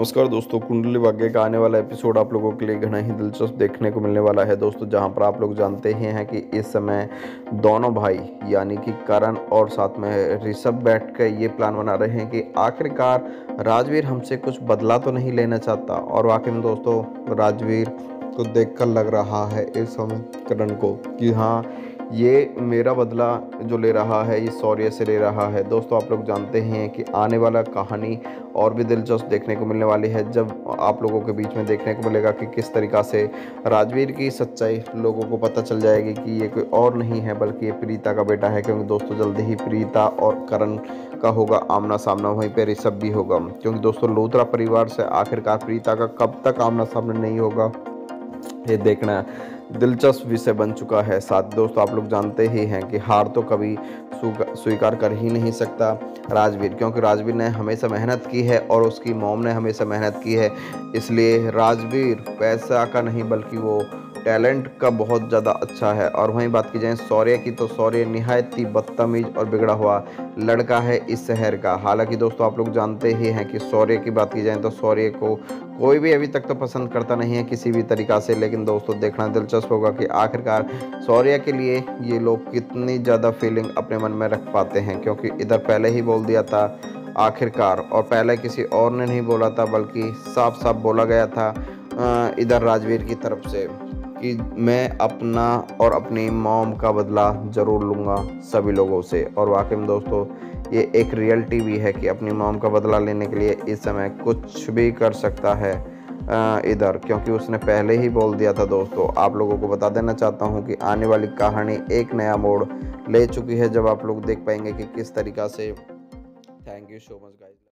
नमस्कार दोस्तों, कुंडली भाग्य का आने वाला एपिसोड आप लोगों के लिए घना ही दिलचस्प देखने को मिलने वाला है दोस्तों। जहां पर आप लोग जानते ही हैं कि इस समय दोनों भाई यानी कि करण और साथ में ऋषभ बैठ कर ये प्लान बना रहे हैं कि आखिरकार राजवीर हमसे कुछ बदला तो नहीं लेना चाहता। और वाकई में दोस्तों राजवीर को देखकर लग रहा है इस समय करण को कि हाँ, ये मेरा बदला जो ले रहा है ये शौर्य से ले रहा है। दोस्तों आप लोग जानते हैं कि आने वाला कहानी और भी दिलचस्प देखने को मिलने वाली है, जब आप लोगों के बीच में देखने को मिलेगा कि किस तरीक़ा से राजवीर की सच्चाई लोगों को पता चल जाएगी कि ये कोई और नहीं है बल्कि ये प्रीता का बेटा है। क्योंकि दोस्तों जल्दी ही प्रीता और करण का होगा आमना सामना, वहीं पे ऋषभ भी होगा। क्योंकि दोस्तों लोथरा परिवार से आखिरकार प्रीता का कब तक आमना सामना नहीं होगा, ये देखना दिलचस्प विषय बन चुका है। साथ दोस्तों आप लोग जानते ही हैं कि हार तो कभी स्वीकार कर ही नहीं सकता राजवीर, क्योंकि राजवीर ने हमेशा मेहनत की है और उसकी मॉम ने हमेशा मेहनत की है। इसलिए राजवीर पैसा का नहीं बल्कि वो टैलेंट का बहुत ज़्यादा अच्छा है। और वहीं बात की जाए शौर्य की, तो शौर्य निहायत ही बदतमीज और बिगड़ा हुआ लड़का है इस शहर का। हालांकि दोस्तों आप लोग जानते ही हैं कि शौर्य की बात की जाए तो शौर्य को कोई भी अभी तक तो पसंद करता नहीं है किसी भी तरीक़ा से। लेकिन दोस्तों देखना दिलचस्प होगा कि आखिरकार शौर्य के लिए ये लोग कितनी ज़्यादा फीलिंग अपने मन में रख पाते हैं। क्योंकि इधर पहले ही बोल दिया था आखिरकार, और पहले किसी और ने नहीं बोला था बल्कि साफ साफ बोला गया था इधर राजवीर की तरफ से कि मैं अपना और अपनी मॉम का बदला ज़रूर लूँगा सभी लोगों से। और वाकई में दोस्तों ये एक रियलिटी भी है कि अपनी मॉम का बदला लेने के लिए इस समय कुछ भी कर सकता है इधर, क्योंकि उसने पहले ही बोल दिया था। दोस्तों आप लोगों को बता देना चाहता हूँ कि आने वाली कहानी एक नया मोड़ ले चुकी है, जब आप लोग देख पाएंगे कि किस तरीक़ा से। Thank you so much guys.